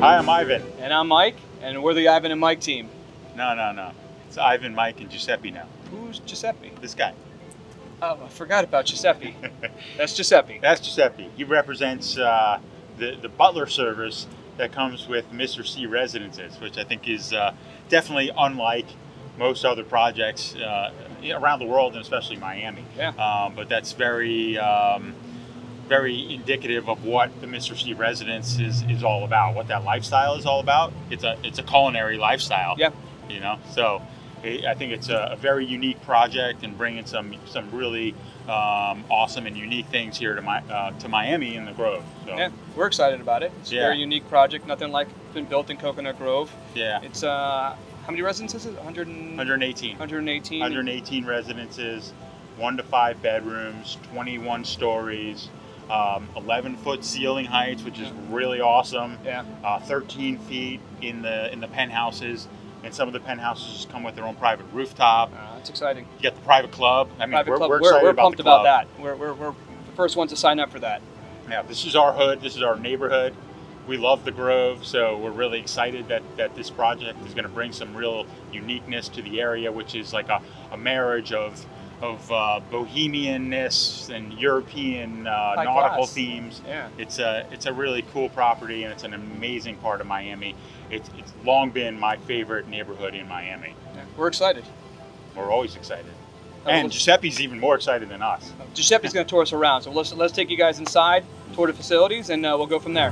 Hi, I'm Ivan. And I'm Mike, and we're the Ivan and Mike team. No. It's Ivan, Mike, and Giuseppe now. Who's Giuseppe? This guy. Oh, I forgot about Giuseppe. That's Giuseppe. That's Giuseppe. He represents the butler service that comes with Mr. C Residences, which I think is definitely unlike most other projects around the world, and especially Miami. Yeah. But that's very indicative of what the Mr. C Residence is all about, what that lifestyle is all about. It's a culinary lifestyle. Yeah. You know, so I think it's a very unique project and bringing some really awesome and unique things here to Miami and the Grove. So. Yeah, we're excited about it. It's a very unique project. Nothing like been built in Coconut Grove. Yeah. It's how many residences is it? 118. 118. 118 residences, 1 to 5 bedrooms, 21 stories. 11-foot ceiling heights, which is really awesome. Yeah. 13 feet in the penthouses, and some of the penthouses come with their own private rooftop. That's exciting. You get the private club. I mean, we're excited we're about pumped the club. about that. We're the first ones to sign up for that. Yeah, this is our hood. This is our neighborhood. We love the Grove, so we're really excited that this project is going to bring some real uniqueness to the area, which is like a marriage of bohemianness and European nautical themes. Yeah. It's a really cool property, and it's an amazing part of Miami. It's long been my favorite neighborhood in Miami. Yeah. We're excited. We're always excited. And Giuseppe's even more excited than us. Giuseppe's going to tour us around, so let's take you guys inside, tour the facilities, and we'll go from there.